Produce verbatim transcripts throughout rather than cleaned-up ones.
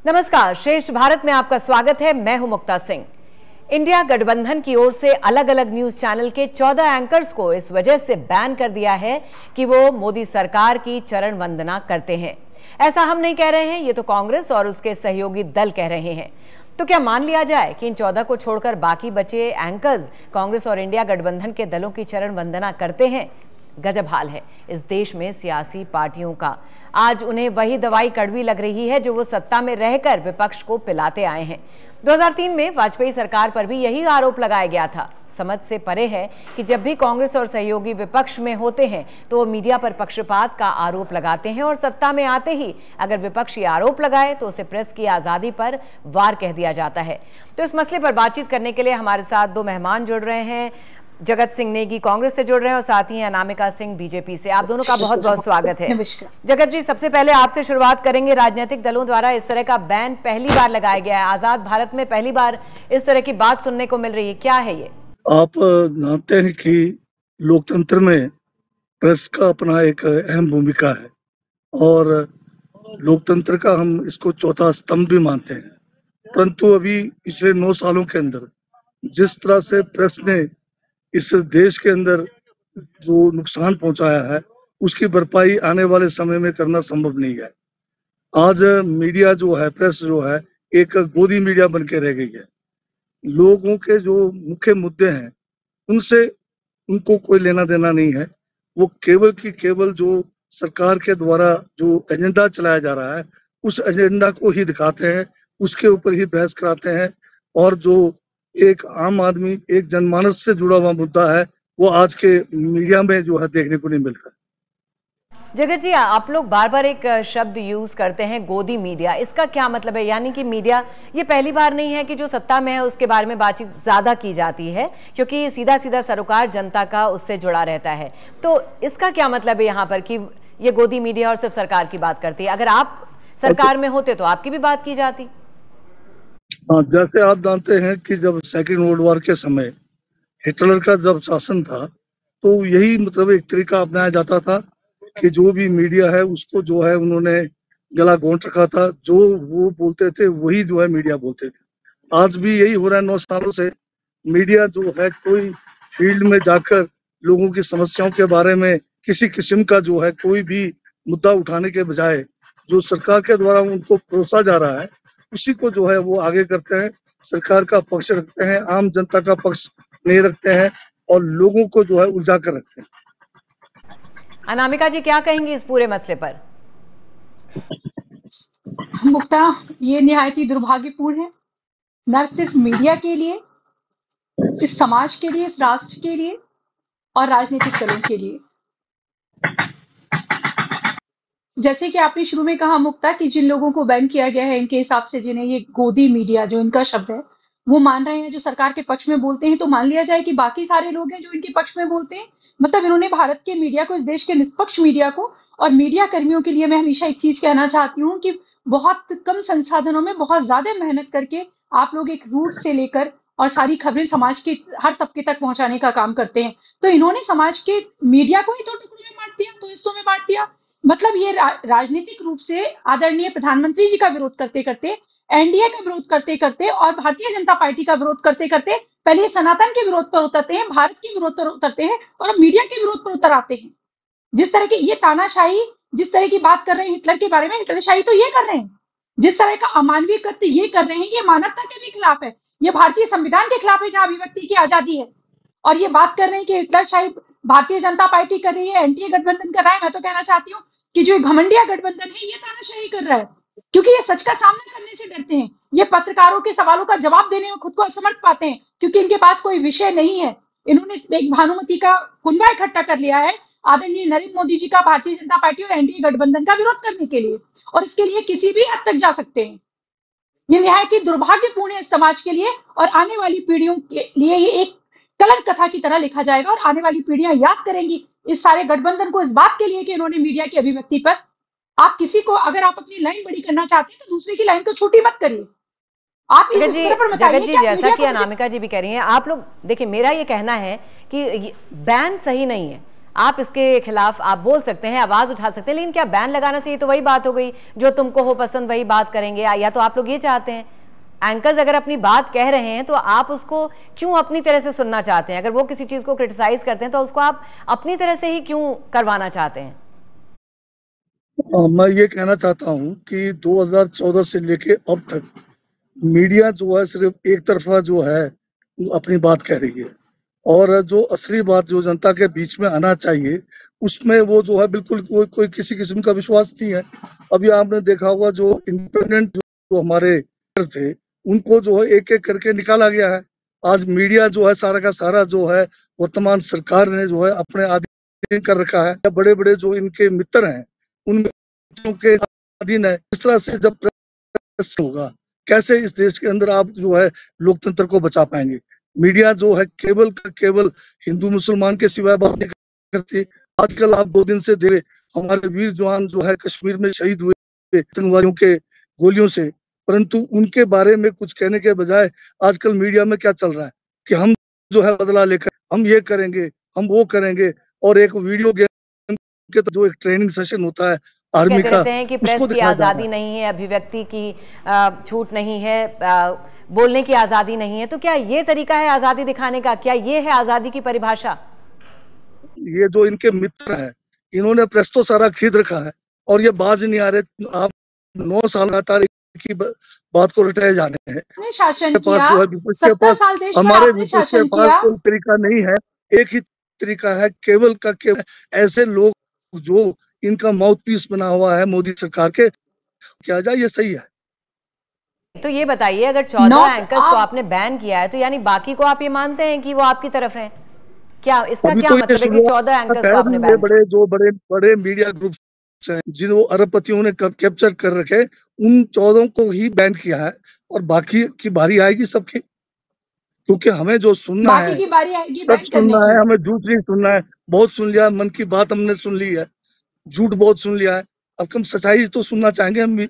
नमस्कार, श्रेष्ठ भारत में आपका स्वागत है। मैं हूं मुक्ता सिंह। इंडिया गठबंधन की ओर से अलग अलग न्यूज चैनल के चौदह एंकर्स को इस वजह से बैन कर दिया है कि वो मोदी सरकार की चरण वंदना करते हैं। ऐसा हम नहीं कह रहे हैं, ये तो कांग्रेस और उसके सहयोगी दल कह रहे हैं। तो क्या मान लिया जाए कि इन चौदह को छोड़कर बाकी बचे एंकर्स कांग्रेस और इंडिया गठबंधन के दलों की चरण वंदना करते हैं? गजब हाल है इस देश में सियासी पार्टियों का। आज उन्हें वही दवाई कड़वी लग रही है जो वो सत्ता में रहकर विपक्ष को पिलाते आए हैं। दो हज़ार तीन में वाजपेयी सरकार पर भी यही आरोप लगाया गया था। समझ से परे है कि जब भी कांग्रेस और सहयोगी विपक्ष में होते हैं तो वो मीडिया पर पक्षपात का आरोप लगाते हैं और सत्ता में आते ही अगर विपक्ष ये आरोप लगाए तो उसे प्रेस की आजादी पर वार कह दिया जाता है। तो इस मसले पर बातचीत करने के लिए हमारे साथ दो मेहमान जुड़ रहे हैं। जगत सिंह नेगी कांग्रेस से जुड़ रहे हैं और साथ ही अनामिका सिंह बीजेपी से। आप दोनों का बहुत बहुत स्वागत है। जगत जी, सबसे पहले आपसे शुरुआत करेंगे। राजनीतिक दलों द्वारा इस तरह का बैन पहली बार लगाया गया है। आजाद भारत में पहली बार इस तरह की बात सुनने को मिल रही है, क्या है ये? आप जानते हैं कि लोकतंत्र में प्रेस का अपना एक अहम भूमिका है और लोकतंत्र का हम इसको चौथा स्तंभ भी मानते हैं। परंतु अभी पिछले नौ सालों के अंदर जिस तरह से प्रेस ने इस देश के अंदर जो नुकसान पहुंचाया है उसकी भरपाई आने वाले समय में करना संभव नहीं है। आज मीडिया जो है, प्रेस जो है, एक गोदी मीडिया बन के रह गई है। लोगों के जो मुख्य मुद्दे हैं उनसे उनको कोई लेना देना नहीं है। वो केवल की केवल जो सरकार के द्वारा जो एजेंडा चलाया जा रहा है उस एजेंडा को ही दिखाते हैं, उसके ऊपर ही बहस कराते हैं और जो एक आम आदमी, एक जनमानस से जुड़ा हुआ मुद्दा है वो आज के मीडिया में जो है देखने को नहीं मिलता। जगत जी, आप लोग बार बार एक शब्द यूज करते हैं, गोदी मीडिया। इसका क्या मतलब है? यानी कि मीडिया, ये पहली बार नहीं है कि जो सत्ता में है उसके बारे में बातचीत ज्यादा की जाती है क्योंकि सीधा सीधा सरोकार जनता का उससे जुड़ा रहता है। तो इसका क्या मतलब है यहाँ पर कि ये गोदी मीडिया और सिर्फ सरकार की बात करती है? अगर आप सरकार में होते तो आपकी भी बात की जाती। हाँ, जैसे आप जानते हैं कि जब सेकेंड वर्ल्ड वॉर के समय हिटलर का जब शासन था तो यही मतलब एक तरीका अपनाया जाता था कि जो भी मीडिया है उसको जो है उन्होंने गला घोंट रखा था। जो वो बोलते थे वही जो है मीडिया बोलते थे। आज भी यही हो रहा है। नौ सालों से मीडिया जो है कोई फील्ड में जाकर लोगों की समस्याओं के बारे में किसी किस्म का जो है कोई भी मुद्दा उठाने के बजाय जो सरकार के द्वारा उनको परोसा जा रहा है उसी को जो है वो आगे करते हैं। सरकार का पक्ष रखते हैं, आम जनता का पक्ष नहीं रखते हैं और लोगों को जो है उलझा कर रखते हैं। अनामिका जी, क्या कहेंगी इस पूरे मसले पर? मुक्ता, ये निहायत ही दुर्भाग्यपूर्ण है, न सिर्फ मीडिया के लिए, इस समाज के लिए, इस राष्ट्र के लिए और राजनीतिक दलों के लिए। जैसे कि आपने शुरू में कहा मुक्ता कि जिन लोगों को बैन किया गया है, इनके हिसाब से जिन्हें ये गोदी मीडिया जो इनका शब्द है वो मान रहे हैं, जो सरकार के पक्ष में बोलते हैं, तो मान लिया जाए कि बाकी सारे लोग हैं जो इनके पक्ष में बोलते हैं। मतलब इन्होंने भारत के मीडिया को, इस देश के निष्पक्ष मीडिया को, और मीडिया कर्मियों के लिए मैं हमेशा एक चीज कहना चाहती हूँ कि बहुत कम संसाधनों में बहुत ज्यादा मेहनत करके आप लोग एक रूट से लेकर और सारी खबरें समाज के हर तबके तक पहुंचाने का काम करते हैं। तो इन्होंने समाज के मीडिया को ही दो टुकड़ों में बांट दिया, दो हिस्सों में बांट दिया। मतलब ये रा, राजनीतिक रूप से आदरणीय प्रधानमंत्री जी का विरोध करते करते, एनडीए का विरोध करते करते और भारतीय जनता पार्टी का विरोध करते करते पहले सनातन के विरोध पर उतरते हैं, भारत के विरोध पर उतरते हैं और मीडिया के विरोध पर उतर आते हैं। जिस तरह की ये तानाशाही, जिस तरह की बात कर रहे हैं हिटलर के बारे में, हिटलरशाही तो ये कर रहे हैं। जिस तरह का अमानवीय कृत्य ये कर रहे हैं, ये मानवता के भी खिलाफ है, ये भारतीय संविधान के खिलाफ है जहां अभिव्यक्ति की आजादी है। और ये बात कर रहे हैं कि हिटलरशाही भारतीय जनता पार्टी कर रही है, एनडीए गठबंधन कर रहा है। मैं तो कहना चाहती हूँ कि जो घमंडिया गठबंधन है ये तानाशाही कर रहा है क्योंकि ये सच का सामना करने से डरते हैं। ये पत्रकारों के सवालों का जवाब देने में खुद को असमर्थ पाते हैं क्योंकि इनके पास कोई विषय नहीं है। इन्होंने एक भानुमति का कुनबा इकट्ठा कर लिया है आदरणीय नरेंद्र मोदी जी का, भारतीय जनता पार्टी और एनडीए गठबंधन का विरोध करने के लिए, और इसके लिए किसी भी हद तक जा सकते हैं। ये निहायत ही दुर्भाग्यपूर्ण है समाज के लिए और आने वाली पीढ़ियों के लिए ये एक कलंक कथा की तरह लिखा जाएगा और आने वाली पीढ़ियां याद करेंगी इस सारे गठबंधन को इस बात के लिए कि इन्होंने मीडिया की अभिव्यक्ति पर, आप किसी को, अगर आप अपनी लाइन बड़ी करना चाहते हैं तो दूसरे की लाइन को छोटी मत करिए। आप इस जी, पर जगत जी, जैसा कि अनामिका जी भी कह रही हैं, आप लोग देखिए, मेरा ये कहना है कि बैन सही नहीं है। आप इसके खिलाफ आप बोल सकते हैं, आवाज उठा सकते हैं, लेकिन क्या बैन लगाना से ये तो वही बात हो गई, जो तुमको हो पसंद वही बात करेंगे, या तो आप लोग ये चाहते हैं एंकर्स अगर अपनी बात कह रहे हैं तो आप उसको क्यों अपनी तरह से सुनना चाहते हैं? अगर वो किसी चीज को क्रिटिसाइज करते हैं तो उसको आप अपनी तरह से ही क्यों करवाना चाहते हैं? आ, मैं ये कहना चाहता हूं कि दो हज़ार चौदह से लेके अब तक मीडिया जो है सिर्फ एक तरफा जो है अपनी बात कह रही है, और जो असली बात जो जनता के बीच में आना चाहिए उसमें वो जो है बिल्कुल कोई कोई किसी किस्म का विश्वास नहीं है। अभी आपने देखा होगा जो इंडिपेंडेंट जो हमारे थे उनको जो है एक एक करके निकाला गया है। आज मीडिया जो है सारा का सारा जो है वर्तमान सरकार ने जो है अपने अधीन कर रखा है। बड़े बड़े जो इनके मित्र हैं उन मित्रों के अधीन है। इस तरह से जब प्रेस होगा कैसे इस देश के अंदर आप जो है लोकतंत्र को बचा पाएंगे? मीडिया जो है केवल का केवल हिंदू मुसलमान के सिवाय बात नहीं करती। आजकल आप दो दिन से देखे हमारे वीर जवान जो है कश्मीर में शहीद हुए आतंकवादियों के गोलियों से, परंतु उनके बारे में कुछ कहने के बजाय आजकल मीडिया में क्या चल रहा है कि हम जो है बदला लेकर हम ये करेंगे हम वो करेंगे, और एक वीडियो गेम के जो एक ट्रेनिंग सेशन होता है आर्मी का, कहते हैं कि प्रेस की आजादी नहीं है, अभिव्यक्ति की छूट नहीं है, बोलने की आजादी नहीं है, तो क्या ये तरीका है आजादी दिखाने का? क्या ये है आजादी की परिभाषा? ये जो इनके मित्र हैं इन्होंने प्रेस तो सारा खरीद रखा है और ये बाज नहीं आ रहे। आप नौ साल लगातार की बात को रटाए जाने हैं। शासन के पास जो है विपक्ष के पास हमारे विपक्ष के पास कोई तरीका नहीं है। एक ही तरीका है केवल का केवल ऐसे लोग जो इनका माउथ पीस बना हुआ है मोदी सरकार के, क्या जाए ये सही है। तो ये बताइए अगर चौदह एंकर्स को आपने बैन किया है तो यानी बाकी को आप ये मानते हैं कि वो आपकी तरफ है? क्या इसका क्या तो मतलब है कि चौदह एंकर्स को आपने बैन? बड़े जो बड़े बड़े मीडिया ग्रुप हैं जिन अरबपतियों ने कैप्चर कर रखे उन चौदह को ही बैन किया है, और बाकी की बारी आएगी सबकी, क्योंकि हमें जो सुनना है की बारी आएगी सच सुनना है, हमें झूठ नहीं सुनना है। बहुत सुन लिया, मन की बात हमने सुन ली है, झूठ बहुत सुन लिया है, अब हम सच्चाई तो सुनना चाहेंगे हम भी।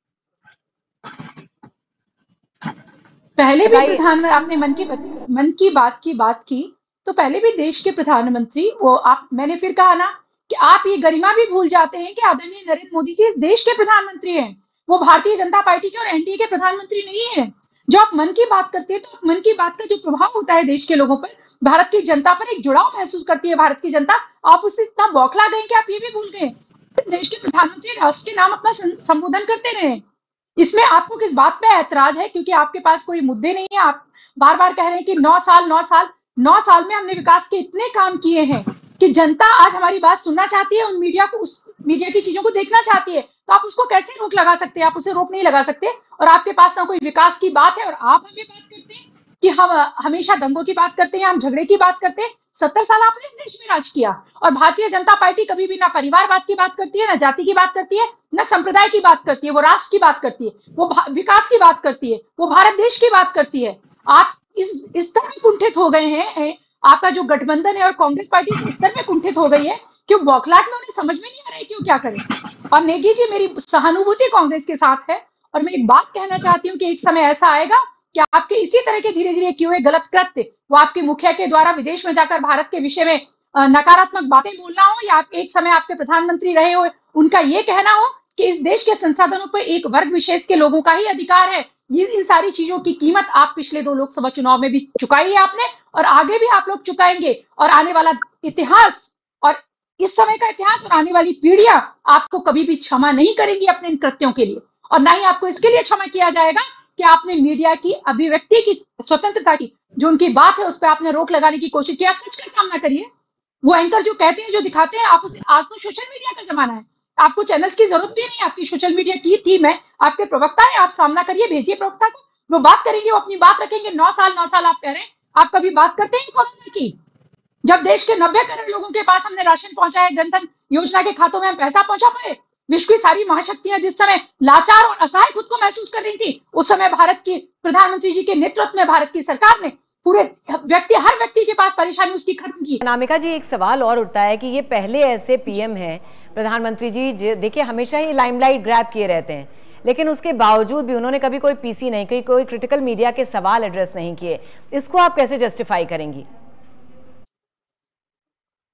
पहले भी प्रधानमंत्री आपने मन की मन की बात की बात की तो पहले भी देश के प्रधानमंत्री वो आप मैंने फिर कहा ना कि आप ये गरिमा भी भूल जाते हैं कि आदरणीय नरेंद्र मोदी जी इस देश के प्रधानमंत्री हैं, वो भारतीय जनता पार्टी के और एनडीए के प्रधानमंत्री नहीं है। जो आप मन की बात करते हैं तो मन की बात का जो प्रभाव होता है देश के लोगों पर, भारत की जनता पर एक जुड़ाव महसूस करती है भारत की जनता, आप उससे इतना बौखला गए कि आप ये भी भूल गए देश के प्रधानमंत्री राष्ट्र के नाम अपना संबोधन करते रहे। इसमें आपको किस बात पे ऐतराज है? क्योंकि आपके पास कोई मुद्दे नहीं है। आप बार बार कह रहे हैं कि नौ साल नौ साल नौ साल में हमने विकास के इतने काम किए हैं कि जनता आज हमारी बात सुनना चाहती है, उन मीडिया को उस मीडिया की चीजों को देखना चाहती है, तो आप उसको कैसे रोक लगा सकते हैं? आप उसे रोक नहीं लगा सकते। और आपके पास ना कोई विकास की बात है और आप हमें बात करते हैं कि हम हमेशा दंगों की बात करते हैं, हम झगड़े की बात करते हैं। सत्तर साल आपने इस देश में राज किया और भारतीय जनता पार्टी कभी भी ना परिवारवाद की बात करती है, ना जाति की बात करती है, ना संप्रदाय की बात करती है, वो राष्ट्र की बात करती है, वो विकास की बात करती है, वो भारत देश की बात करती है। आप इस स्तर में कुंठित हो गए हैं, आपका जो गठबंधन है और कांग्रेस पार्टी इस स्तर में कुंठित हो गई है कि बौखलाहट में उन्हें समझ में नहीं आ रहा है कि वो क्या करें। और नेगी जी मेरी सहानुभूति कांग्रेस के साथ है और मैं एक बात कहना चाहती हूँ कि एक समय ऐसा आएगा कि आपके इसी तरह के धीरे धीरे किए हुए गलत कृत्य, वो आपके मुखिया के द्वारा विदेश में जाकर भारत के विषय में नकारात्मक बातें बोलना हो, या आप एक समय आपके प्रधानमंत्री रहे हो उनका ये कहना हो कि इस देश के संसाधनों पर एक वर्ग विशेष के लोगों का ही अधिकार है, ये इन सारी चीजों की कीमत आप पिछले दो लोकसभा चुनाव में भी चुकाई है आपने और आगे भी आप लोग चुकाएंगे। और आने वाला इतिहास और इस समय का इतिहास और आने वाली पीढ़ियां आपको कभी भी क्षमा नहीं करेंगी अपने इन कृत्यों के लिए, और ना ही आपको इसके लिए क्षमा किया जाएगा कि आपने मीडिया की अभिव्यक्ति की स्वतंत्रता की जो उनकी बात है उस पर आपने रोक लगाने की कोशिश की। आप सच का सामना करिए। वो एंकर जो कहते हैं जो दिखाते हैं आप उसे, आज तो सोशल मीडिया का जमाना है, आपको चैनल्स की जरूरत भी नहीं, आपकी सोशल मीडिया की टीम है, आपके प्रवक्ता है, आप सामना करिए, भेजिए प्रवक्ता को, वो बात करेंगे, वो अपनी बात रखेंगे। नौ साल नौ साल आप कह रहे हैं, आप कभी बात करते हैं कोरोना की? जब देश के नब्बे करोड़ लोगों के पास हमने राशन पहुंचाया, जनधन योजना के खातों में हम पैसा पहुंचा पाए, विश्व की सारी महाशक्तियां जिस समय लाचार और असहाय खुद को महसूस कर रही थी, उस समय भारत की प्रधानमंत्री जी के नेतृत्व में भारत की सरकार ने पूरे व्यक्ति हर व्यक्ति के पास परेशानी उसकी खत्म की। अनामिका जी, एक सवाल और उठता है कि ये पहले ऐसे पीएम हैं प्रधानमंत्री जी, देखिए हमेशा ही लाइमलाइट ग्रैब किए रहते हैं, लेकिन उसके बावजूद भी उन्होंने कभी कोई पीसी नहीं की, कोई क्रिटिकल मीडिया के सवाल एड्रेस नहीं किए। इसको आप कैसे जस्टिफाई करेंगी?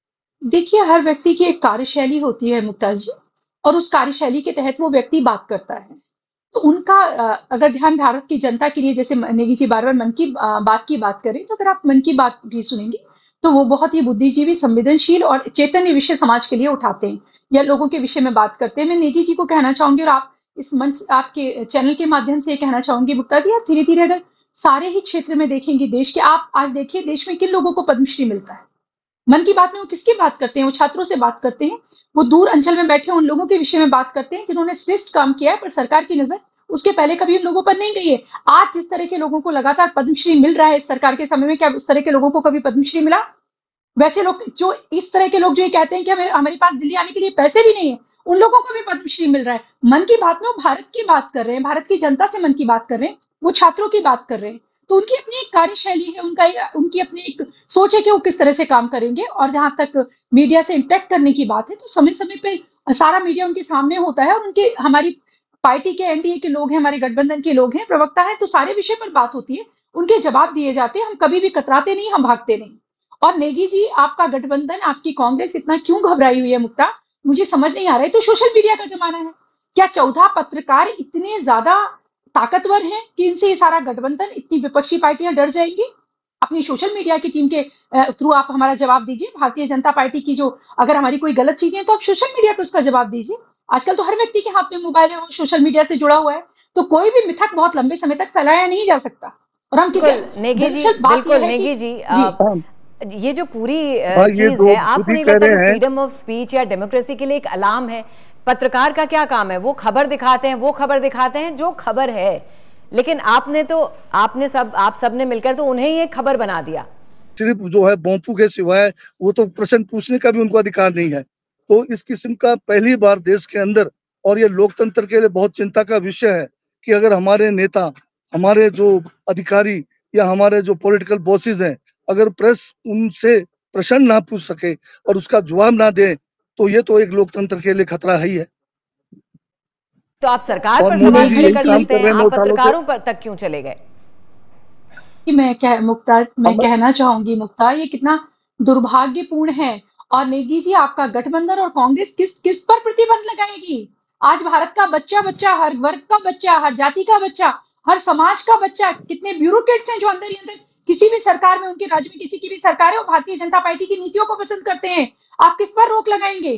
देखिए, हर व्यक्ति की एक कार्यशैली होती है मुक्ता जी, और उस कार्यशैली के तहत वो व्यक्ति बात करता है। तो उनका अ, अगर ध्यान भारत की जनता के लिए, जैसे नेगी जी बार-बार मन की अ, बात की बात करें, तो अगर आप मन की बात भी सुनेंगे, तो वो बहुत ही बुद्धिजीवी, संवेदनशील और चैतन्य विषय समाज के लिए उठाते हैं, या लोगों के विषय में बात करते हैं। मैं नेगी जी को कहना चाहूँगी, और आप इस मंच, आपके चैनल के माध्यम से ये कहना चाहूँगी मुक्ता जी, आप धीरे-धीरे अगर सारे ही क्षेत्र में देखेंगे देश के, आप आज देखिए देश में किन लोगों को पद्मश्री मिलता है। मन की बात में वो किसकी बात करते हैं? वो छात्रों से बात करते हैं, वो दूर अंचल में बैठे उन लोगों के विषय में बात करते हैं जिन्होंने श्रेष्ठ काम किया है, पर सरकार की नज़र उसके पहले कभी उन लोगों पर नहीं गई है। आज जिस तरह के लोगों को लगातार पद्मश्री मिल रहा है इस सरकार के समय में, क्या उस तरह के लोगों को कभी पद्मश्री मिला? वैसे लोग, जो इस तरह के लोग जो ये कहते हैं कि हमें हमारे पास दिल्ली आने के लिए पैसे भी नहीं है, उन लोगों को भी पद्मश्री मिल रहा है। मन की बात में वो भारत की बात कर रहे हैं, भारत की जनता से मन की बात कर रहे हैं, वो छात्रों की बात कर रहे हैं। तो उनकी अपनी एक कार्यशैली है, उनका एक, उनकी अपनी एक सोच है कि वो किस तरह से काम करेंगे। और जहाँ तक मीडिया से इंटरेक्ट करने की बात है, तो समय-समय पे सारा मीडिया उनके सामने होता है, और उनके, हमारी पार्टी के, एनडीए के लोग हैं, हमारे गठबंधन के लोग हैं, प्रवक्ता हैं, तो सारे विषय पर बात होती है, उनके जवाब दिए जाते हैं। हम कभी भी कतराते नहीं, हम भागते नहीं। और नेगी जी, आपका गठबंधन, आपकी कांग्रेस इतना क्यों घबराई हुई है मुक्ता, मुझे समझ नहीं आ रहा है। तो सोशल मीडिया का जमाना है, क्या चौदह पत्रकार इतने ज्यादा ताकतवर हैं कि इनसे ये सारा गठबंधन, इतनी विपक्षी पार्टियां डर जाएंगी? अपनी सोशल मीडिया की टीम के थ्रू आप हमारा जवाब दीजिए। भारतीय जनता पार्टी की जो, अगर हमारी कोई गलत चीजें हैं तो आप सोशल मीडिया पे उसका जवाब दीजिए। आजकल तो हर व्यक्ति के हाथ में मोबाइल है, वो सोशल मीडिया से जुड़ा हुआ है, तो कोई भी मिथक बहुत लंबे समय तक फैलाया नहीं जा सकता। और हम किसी, नेगी जी, बात बिल्कुल यह है नेगी कि जी, जी, आ, ये जो पूरी हाँ, ये चीज तो है, खुद आपको ही नहीं कह लगता रहे कि हैं। फ्रीडम ऑफ स्पीच या डेमोक्रेसी के लिए एक अलार्म है? पत्रकार का क्या काम है? वो खबर दिखाते हैं, वो खबर दिखाते हैं जो खबर है, लेकिन आपने तो, आपने सब, आप सबने मिलकर तो उन्हें ये खबर बना दिया। सिर्फ जो है बॉम्बू के सिवाय वो तो प्रश्न पूछने का भी उनको अधिकार नहीं है। तो इस किस्म का पहली बार देश के अंदर, और ये लोकतंत्र के लिए बहुत चिंता का विषय है कि अगर हमारे नेता, हमारे जो अधिकारी या हमारे जो पॉलिटिकल बॉसेस हैं, अगर प्रेस उनसे प्रश्न ना पूछ सके और उसका जवाब ना दे, तो ये तो एक लोकतंत्र के लिए खतरा है ही है। तो आप सरकार और पर मोदी सवाल जी खड़े यही कर काम सकते कर हैं, रहे हैं नौ आप सालों से। पत्रकारों पर तक क्यों चले गए? कि मैं कह मुक्ता मैं हम कहना चाहूंगी मुक्ता, ये कितना दुर्भाग्यपूर्ण है। और नेगी जी, आपका गठबंधन और कांग्रेस किस किस पर प्रतिबंध लगाएगी? आज भारत का बच्चा बच्चा, हर वर्ग का बच्चा, हर जाति का बच्चा, हर समाज का बच्चा, कितने ब्यूरोक्रेट्स हैं जो अंदर ही अंदर किसी भी सरकार में, उनके राज्य में किसी की भी सरकार है, वो भारतीय जनता पार्टी की नीतियों को पसंद करते हैं। आप किस पर रोक लगाएंगे?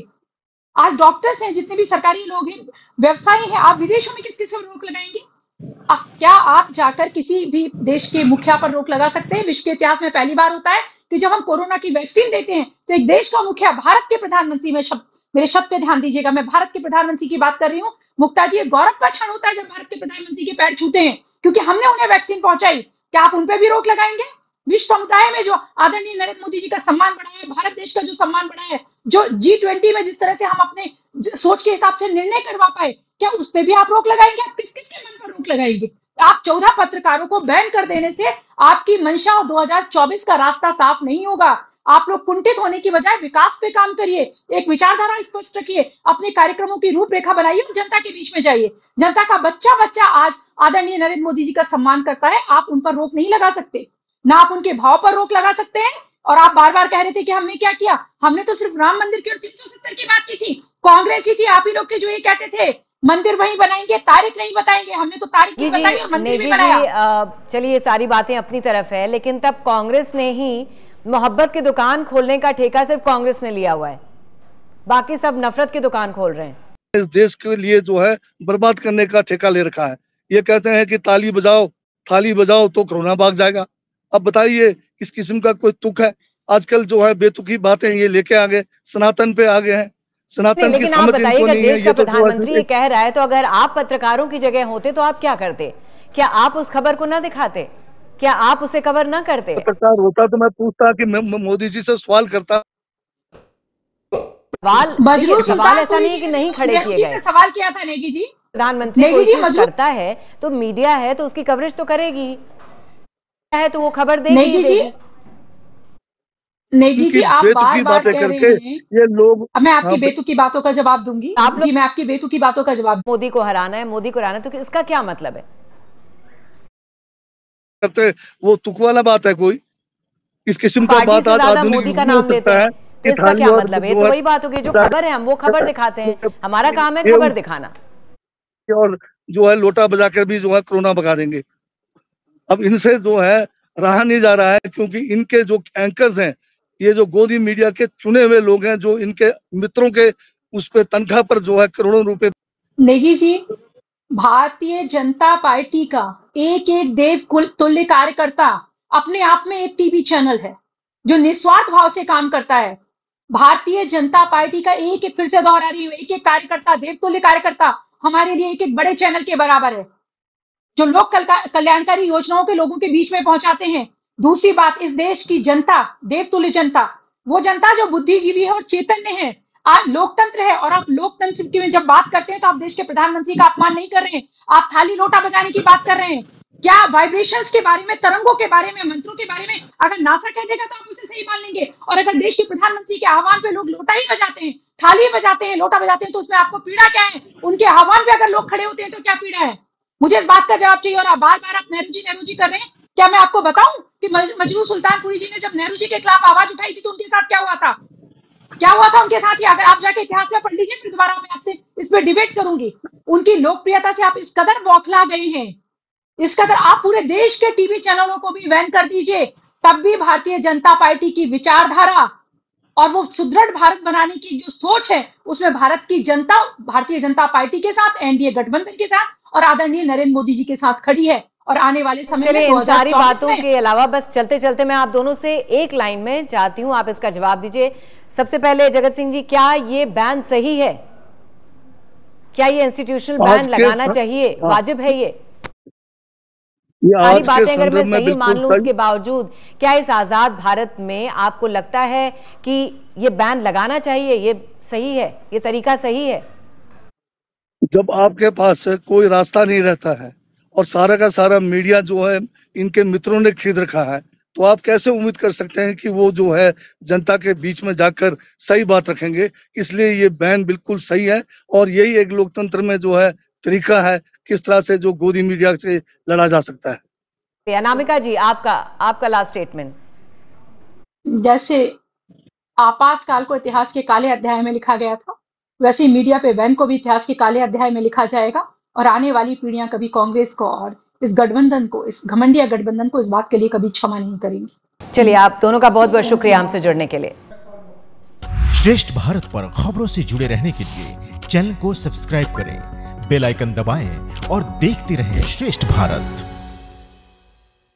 आज डॉक्टर्स हैं, जितने भी सरकारी लोग हैं, व्यवसायी हैं, आप विदेशों में किस किस पर रोक लगाएंगे? आ, क्या आप जाकर किसी भी देश के मुखिया पर रोक लगा सकते हैं? विश्व के इतिहास में पहली बार होता है कि जब हम कोरोना की वैक्सीन देते हैं, तो एक देश का मुखिया, भारत के प्रधानमंत्री, में शब्द, मेरे शब्द पे ध्यान दीजिएगा, मैं भारत के प्रधानमंत्री की बात कर रही हूँ मुक्ता जी, एक गौरव का क्षण होता है जब भारत के प्रधानमंत्री के पैर छूते हैं, क्योंकि हमने उन्हें वैक्सीन पहुंचाई। क्या आप उन पर भी रोक लगाएंगे? विश्व समुदाय में जो आदरणीय नरेंद्र मोदी जी का सम्मान बढ़ा है, भारत देश का जो सम्मान बढ़ा है, जो जी ट्वेंटी में जिस तरह से हम अपने सोच के हिसाब से निर्णय करवा पाए, क्या उस पर भी आप रोक लगाएंगे? आप किस किस के मन पर रोक लगाएंगे? आप चौदह पत्रकारों को बैन कर देने से आपकी मंशा और दो हज़ार चौबीस का रास्ता साफ नहीं होगा। आप लोग कुंठित होने की बजाय विकास पे काम करिए, एक विचारधारा स्पष्ट रखिए, अपने कार्यक्रमों की रूपरेखा बनाइए और जनता के बीच में जाइए। जनता का बच्चा बच्चा आज आदरणीय नरेंद्र मोदी जी का सम्मान करता है, आप उन पर रोक नहीं लगा सकते, ना आप उनके भाव पर रोक लगा सकते हैं। और आप बार बार कह रहे थे कि हमने क्या किया, हमने तो सिर्फ राम मंदिर की और तीन सौ सत्तर की बात की थी। कांग्रेस ही थी, आप ही लोग थे जो ये कहते थे मंदिर वहीं बनाएंगे, तारीख नहीं बताएंगे। हमने तो तारीख भी बताई और मंदिर भी बनाया। चलिए, ये सारी बातें अपनी तरफ है, लेकिन तब कांग्रेस ने ही मोहब्बत की दुकान खोलने का ठेका सिर्फ कांग्रेस ने लिया हुआ है, बाकी सब नफरत की दुकान खोल रहे हैं। इस देश के लिए जो है बर्बाद करने का ठेका ले रखा है। ये कहते हैं कि ताली बजाओ, थाली बजाओ तो कोरोना भाग जाएगा। अब बताइए, इस किस्म का कोई तुक है? आजकल जो है बेतुकी बातें ये लेके आ गए, सनातन पे आ गए हैं। सनातन की समझ इनको नहीं है। देश का प्रधानमंत्री कह रहा है, तो अगर आप पत्रकारों की जगह होते तो आप क्या करते? क्या आप उस खबर को ना दिखाते? क्या आप उसे कवर ना करते? पत्रकार होता तो मैं पूछता कि मोदी जी से सवाल करता। सवाल सवाल ऐसा नहीं है कि नहीं खड़े किए गए। सवाल किया था नेगी जी, प्रधानमंत्री कोई चीज करता है तो मीडिया है तो उसकी कवरेज तो करेगी, है तो वो खबर देगी। नेगी जी, नेगी जी, आप बार बार कह रहे हैं ये लोग। मैं आपकी बेतुकी बातों का जवाब दूंगी जी, मैं आपकी बेतुकी बातों का जवाब। मोदी को हराना है, मोदी को हराना, तो इसका क्या मतलब है? करते वो तुक वाला बात है? कोई इस किस्म का बात आज आधुनिक मोदी का नाम लेते हैं, तो इसका क्या मतलब है? तो वही बात होगी, जो खबर है हम वो खबर दिखाते हैं, हमारा काम है खबर दिखाना। और जो है लोटा बजाकर भी जो है कोरोना भगा देंगे। अब इनसे जो है रहा नहीं जा रहा है, क्योंकि इनके जो एंकर्स हैं, ये जो गोदी मीडिया के चुने हुए लोग हैं, जो इनके मित्रों के उस पे तनख्वाह पर जो है करोड़ों रुपए। नेगी जी, भारतीय जनता पार्टी का एक एक देव तुल्य कार्यकर्ता अपने आप में एक टीवी चैनल है जो निस्वार्थ भाव से काम करता है। भारतीय जनता पार्टी का एक एक, फिर से दोहरा रही हूं, एक एक कार्यकर्ता, देवतुल्य कार्यकर्ता हमारे लिए एक एक बड़े चैनल के बराबर है, जो लोक कल्याणकारी योजनाओं के लोगों के बीच में पहुंचाते हैं। दूसरी बात, इस देश की जनता, देवतुल्य जनता, वो जनता जो बुद्धिजीवी है और चैतन्य है। आज लोकतंत्र है, और आप लोकतंत्र की जब बात करते हैं तो आप देश के प्रधानमंत्री का अपमान नहीं कर रहे हैं, आप थाली लोटा बजाने की बात कर रहे हैं। क्या वाइब्रेशंस के बारे में, तरंगों के बारे में, मंत्रों के बारे में अगर नासा कह देगा तो आप उसे सही मान लेंगे? और अगर देश के प्रधानमंत्री के आह्वान पे लोग लोटा ही बजाते हैं, थाली बजाते हैं, लोटा बजाते हैं, तो उसमें आपको पीड़ा क्या है? उनके आह्वान पे अगर लोग खड़े होते हैं तो क्या पीड़ा है? मुझे इस बात का जवाब चाहिए। और आप बार बार आप नेहरू जी नेहरू जी कर रहे हैं। क्या मैं आपको बताऊं कि मजरू सुल्तानपुरी जी ने जब नेहरू जी के खिलाफ आवाज उठाई थी तो उनके साथ क्या हुआ था? क्या हुआ था उनके साथ? अगर आप जाके इतिहास में पढ़ लीजिए, फिर दोबारा मैं आपसे इस पर डिबेट करूंगी। उनकी लोकप्रियता से आप इस कदर बौखला गए हैं, इस कदर आप पूरे देश के टीवी चैनलों को भी बैन कर दीजिए, तब भी भारतीय जनता पार्टी की विचारधारा और वो सुदृढ़ भारत बनाने की जो सोच है, उसमें भारत की जनता भारतीय जनता पार्टी के साथ, एनडीए गठबंधन के साथ और आदरणीय नरेंद्र मोदी जी के साथ खड़ी है। और आने वाले समय में इन सारी बातों के अलावा बस चलते चलते मैं आप दोनों से एक लाइन में चाहती हूं, आप इसका जवाब दीजिए। सबसे पहले जगत सिंह जी, क्या ये बैन सही है? क्या ये इंस्टीट्यूशनल बैन लगाना चाहिए? वाजिब है ये? सारी बातें अगर मैं सही मान लूं, उसके बावजूद क्या इस आजाद भारत में आपको लगता है कि ये बैन लगाना चाहिए? ये सही है? ये तरीका सही है? जब आपके पास कोई रास्ता नहीं रहता है और सारा का सारा मीडिया जो है इनके मित्रों ने खरीद रखा है, तो आप कैसे उम्मीद कर सकते हैं कि वो जो है जनता के बीच में जाकर सही बात रखेंगे? इसलिए ये बैन बिल्कुल सही है, और यही एक लोकतंत्र में जो है तरीका है किस तरह से जो गोदी मीडिया से लड़ा जा सकता है। अनामिका जी, आपका आपका लास्ट स्टेटमेंट। जैसे आपातकाल को इतिहास के काले अध्याय में लिखा गया था, वैसे मीडिया पे बैन को भी इतिहास के काले अध्याय में लिखा जाएगा, और आने वाली पीढ़ियां कभी कांग्रेस को और इस गठबंधन को, इस घमंडिया गठबंधन को इस बात के लिए कभी क्षमा नहीं करेंगी। चलिए, आप दोनों का बहुत बहुत शुक्रिया हमसे जुड़ने के लिए। श्रेष्ठ भारत पर खबरों से जुड़े रहने के लिए चैनल को सब्सक्राइब करें, बेल आइकन दबाएं और देखते रहें श्रेष्ठ भारत।